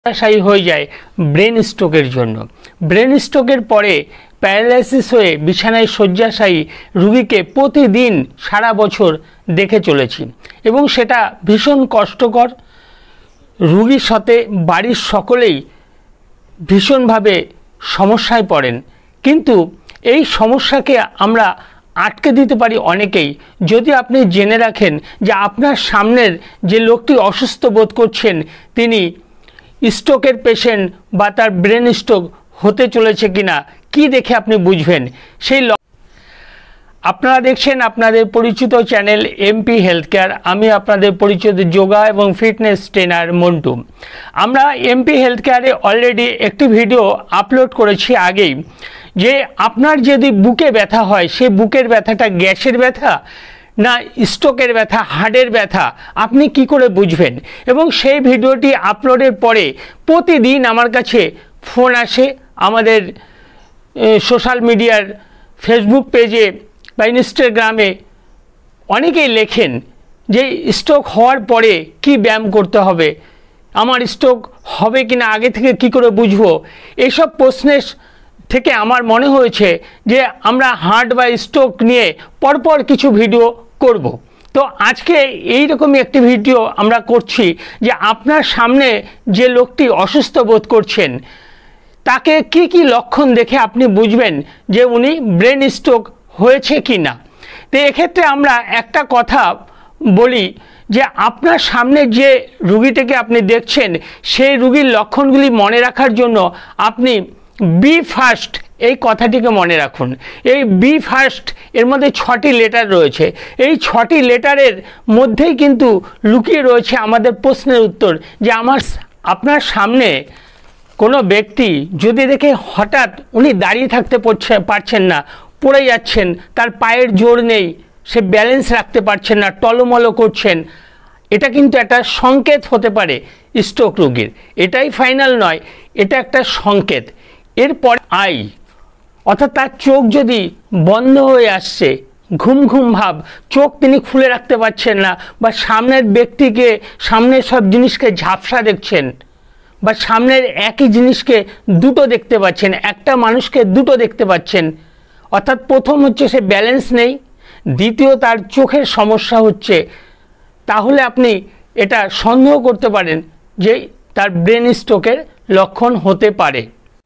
শয্যাশায়ী হয়ে যায় ব্রেন স্ট্রোকের জন্য। ব্রেন স্ট্রোকের পরে প্যারালাইসিস হয়ে বিছানায় শয্যাশায়ী রুগীকে প্রতিদিন সারা বছর দেখে চলেছি এবং সেটা ভীষণ কষ্টকর। রুগীর সাথে বাড়ির সকলেই ভীষণভাবে সমস্যায় পড়েন, কিন্তু এই সমস্যাকে আমরা আটকে দিতে পারি অনেকেই যদি আপনি জেনে রাখেন যে আপনার সামনের যে লোকটি অসুস্থ বোধ করছেন তিনি স্ট্রোকের পেশেন্ট বা তার ব্রেন স্ট্রোক হতে চলেছে কিনা, কি দেখে আপনি বুঝবেন সেই। আপনারা দেখছেন আপনাদের পরিচিত চ্যানেল এমপি হেলথ কেয়ার। আমি আপনাদের পরিচিত যোগা এবং ফিটনেস ট্রেনার মন্টু। আমরা এমপি হেলথ কেয়ারে অলরেডি একটি ভিডিও আপলোড করেছি আগেই, যে আপনার যদি বুকে ব্যথা হয় সেই বুকের ব্যথাটা গ্যাসের ব্যথা না স্ট্রোকের ব্যথা, হার্টের ব্যথা, আপনি কি করে বুঝবেন। এবং সেই ভিডিওটি আপলোডের পরে প্রতিদিন আমার কাছে ফোন আসে, আমাদের সোশ্যাল মিডিয়ার ফেসবুক পেজে বা ইনস্টাগ্রামে অনেকেই লেখেন যে স্ট্রোক হওয়ার পরে কি ব্যায়াম করতে হবে, আমার স্ট্রোক হবে কিনা আগে থেকে কি করে বুঝবো। এইসব প্রশ্নের থেকে আমার মনে হয়েছে যে আমরা হার্ট বা স্ট্রোক নিয়ে পরপর কিছু ভিডিও করব। তো আজকে এই রকমই একটি ভিডিও আমরা করছি যে আপনার সামনে যে লোকটি অসুস্থ বোধ করছেন তাকে কি কি লক্ষণ দেখে আপনি বুঝবেন যে উনি ব্রেন স্ট্রোক হয়েছে কি না। তো এক্ষেত্রে আমরা একটা কথা বলি যে আপনার সামনে যে রুগীটিকে আপনি দেখছেন সেই রুগীর লক্ষণগুলি মনে রাখার জন্য আপনি বি ফার্স্ট এই কথাটিকে মনে রাখুন। এই বি ফার্স্ট এর মধ্যে 6টি লেটার রয়েছে। এই 6টি লেটারের মধ্যেই কিন্তু লুকিয়ে রয়েছে আমাদের প্রশ্নের উত্তর, যে আপনার সামনে কোনো ব্যক্তি যদি দেখে হঠাৎ উনি দাঁড়িয়ে থাকতে পারছেন না, পড়ে যাচ্ছেন, তার পায়ের জোর নেই, সে ব্যালেন্স রাখতে পারছেন না, টলমলো করছেন, এটা কিন্তু একটা সংকেত হতে পারে স্ট্রোক রোগীর। এটাই ফাইনাল নয়, এটা একটা সংকেত। এরপর আই অর্থাৎ তার চোখ যদি বন্ধ হয়ে আসছে, ঘুম ঘুম ভাব, চোখ তিনি খুলে রাখতে পারছেন না, বা সামনের ব্যক্তিকে সামনের সব জিনিসকে ঝাপসা দেখছেন, বা সামনের একই জিনিসকে দুটো দেখতে পাচ্ছেন, একটা মানুষকে দুটো দেখতে পাচ্ছেন। অর্থাৎ প্রথম হচ্ছে সে ব্যালেন্স নেই, দ্বিতীয় তার চোখের সমস্যা হচ্ছে, তাহলে আপনি এটা সন্দেহ করতে পারেন যে তার ব্রেন স্ট্রোকের লক্ষণ হতে পারে।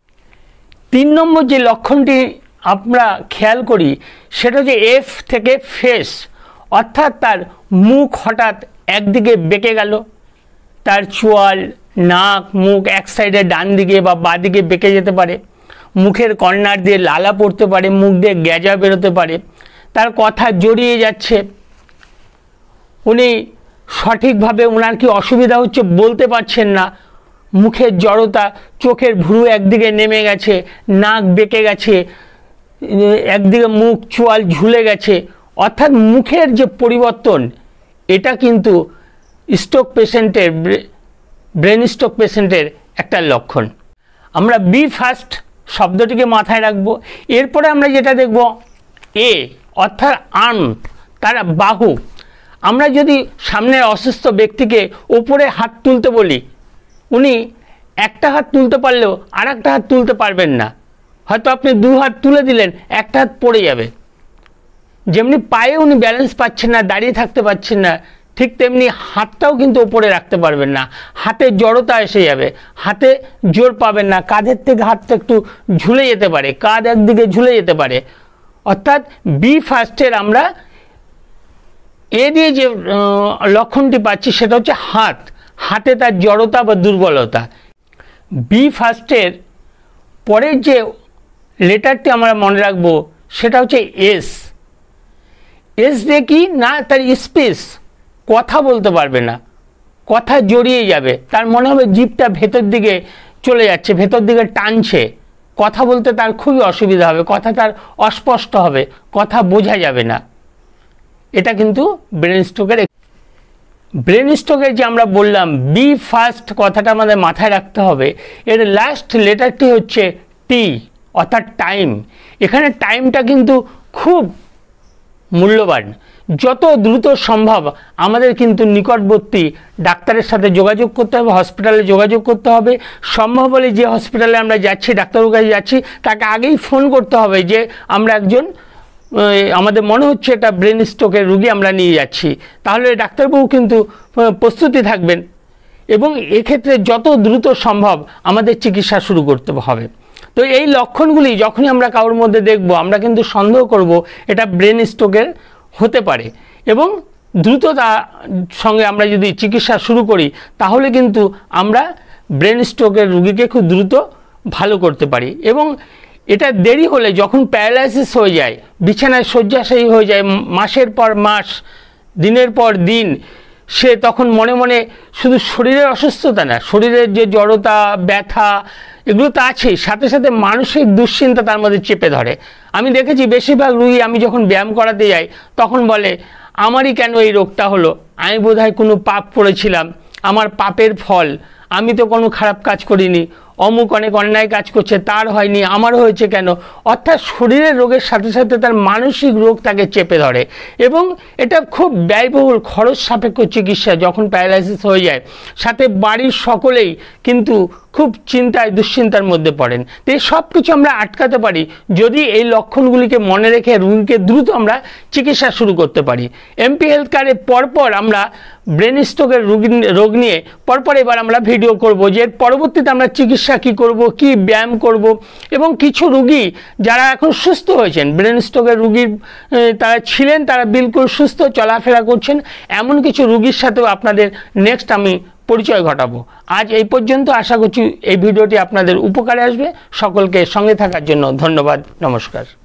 3 নম্বর যে লক্ষণটি আমরা খেয়াল করি সেটা হচ্ছে এফ থেকে ফেস, অর্থাৎ তার মুখ হঠাৎ একদিকে বেঁকে গেল, তার চোয়াল, নাক, মুখ এক সাইডে ডান দিকে বা বাঁ দিকে বেঁকে যেতে পারে, মুখের কর্নার দিয়ে লালা পড়তে পারে, মুখ দিয়ে গ্যাজা বেরোতে পারে, তার কথা জড়িয়ে যাচ্ছে, উনি সঠিকভাবে ওনার কি অসুবিধা হচ্ছে বলতে পারছেন না, মুখের জড়তা, চোখের ভ্রু একদিকে নেমে গেছে, নাক বেঁকে গেছে, একদিকে মুখ চোয়াল ঝুলে গেছে, অর্থাৎ মুখের যে পরিবর্তন এটা কিন্তু স্ট্রোক পেশেন্টের, ব্রেন স্ট্রোক পেশেন্টের একটা লক্ষণ। আমরা বি ফার্স্ট শব্দটিকে মাথায় রাখবো। এরপরে আমরা যেটা দেখব এ অর্থাৎ আর্ম, তার বাহু। আমরা যদি সামনের অসুস্থ ব্যক্তিকে ওপরে হাত তুলতে বলি, উনি একটা হাত তুলতে পারলেও আর একটা হাত তুলতে পারবেন না। হয়তো আপনি 2 হাত তুলে দিলেন, একটা হাত পড়ে যাবে। যেমনি পায়ে উনি ব্যালেন্স পাচ্ছেন না, দাঁড়িয়ে থাকতে পারছেন না, ঠিক তেমনি হাতটাও কিন্তু ওপরে রাখতে পারবেন না, হাতে জড়তা এসে যাবে, হাতে জোর পাবেন না, কাঁধের থেকে হাতটা একটু ঝুলে যেতে পারে, কাঁধ একদিকে ঝুলে যেতে পারে। অর্থাৎ বি ফার্স্টের আমরা এ দিয়ে যে লক্ষণটি পাচ্ছি সেটা হচ্ছে হাত, হাতে তার জড়তা বা দুর্বলতা। বি ফার্স্টের পরের যে লেটারটি আমরা মনে রাখবো সেটা হচ্ছে এস। এস দিয়ে কি না, তার স্পেস, কথা বলতে পারবে না, কথা জড়িয়ে যাবে, তার মনে হবে জিভটা ভেতর দিকে চলে যাচ্ছে, ভেতর দিকে টানছে, কথা বলতে তার খুবই অসুবিধা হবে, কথা তার অস্পষ্ট হবে, কথা বোঝা যাবে না। এটা কিন্তু ব্রেন স্ট্রোকের। ব্রেন স্ট্রোকের যে আমরা বললাম বি ফার্স্ট কথাটা আমাদের মাথায় রাখতে হবে, এর লাস্ট লেটারটি হচ্ছে টি অর্থাৎ টাইম। এখানে টাইমটা কিন্তু খুব মূল্যবান। যত দ্রুত সম্ভব আমাদের কিন্তু নিকটবর্তী ডাক্তারের সাথে যোগাযোগ করতে হবে, হসপিটালে যোগাযোগ করতে হবে। সম্ভব হলে যে হসপিটালে আমরা যাচ্ছি, ডাক্তারের কাছে যাচ্ছি, তাকে আগেই ফোন করতে হবে যে আমরা একজন, আমাদের মনে হচ্ছে এটা ব্রেন স্ট্রোকের রুগী আমরা নিয়ে যাচ্ছি, তাহলে ডাক্তারবাবু কিন্তু প্রস্তুতি থাকবেন এবং এক্ষেত্রে যত দ্রুত সম্ভব আমাদের চিকিৎসা শুরু করতে হবে। তো এই লক্ষণগুলি যখনই আমরা কারোর মধ্যে দেখব, আমরা কিন্তু সন্দেহ করব এটা ব্রেন স্ট্রোকের হতে পারে এবং দ্রুততার সঙ্গে আমরা যদি চিকিৎসা শুরু করি তাহলে কিন্তু আমরা ব্রেন স্ট্রোকের রুগীকে খুব দ্রুত ভালো করতে পারি। এবং এটা দেরি হলে, যখন প্যারালাইসিস হয়ে যায়, বিছানায় শয্যাশায়ী হয়ে যায় মাসের পর মাস, দিনের পর দিন, সে তখন মনে মনে শুধু শরীরের অসুস্থতা না, শরীরের যে জড়তা, ব্যথা, এগুলো তো আছেই, সাথে সাথে মানসিক দুশ্চিন্তা তার মধ্যে চেপে ধরে। আমি দেখেছি বেশিরভাগ রুগী, আমি যখন ব্যায়াম করাতে যাই তখন বলে আমারই কেন এই রোগটা হলো, আমি বোধহয় কোনো পাপ করেছিলাম, আমার পাপের ফল, আমি তো কোনো খারাপ কাজ করিনি, অমুক অনেক অন্যায় কাজ করছে, তার হয়নি, আমার হয়েছে কেন। অর্থাৎ শরীরের রোগের সাথে সাথে তার মানসিক রোগ তাকে চেপে ধরে এবং এটা খুব ব্যয়বহুল, খরচ সাপেক্ষ চিকিৎসা যখন প্যারালাইসিস হয়ে যায়। সাথে বাড়ির সকলেই কিন্তু খুব চিন্তায়, দুশ্চিন্তার মধ্যে পড়েন। তো এই সব কিছু আমরা আটকাতে পারি যদি এই লক্ষণগুলিকে মনে রেখে রোগীকে দ্রুত আমরা চিকিৎসা শুরু করতে পারি। এমপি হেলথ কেয়ারে পরপর আমরা ব্রেন স্ট্রোকের রোগ নিয়ে পরপর এবার আমরা ভিডিও করব যে এর পরবর্তীতে আমরা চিকিৎসা কী করব, কী ব্যায়াম করব। এবং কিছু রুগী যারা এখন সুস্থ হয়েছেন, ব্রেন স্ট্রোকের রুগীর তারা ছিলেন, তারা বিলকুল সুস্থ, চলাফেরা করছেন, এমন কিছু রুগীর সাথেও আপনাদের নেক্সট আমি পরিচয় ঘটাবো। আজ এই পর্যন্ত। আশা করছি এই ভিডিওটি আপনাদের উপকারে আসবে। সকলকে সঙ্গে থাকার জন্য ধন্যবাদ। নমস্কার।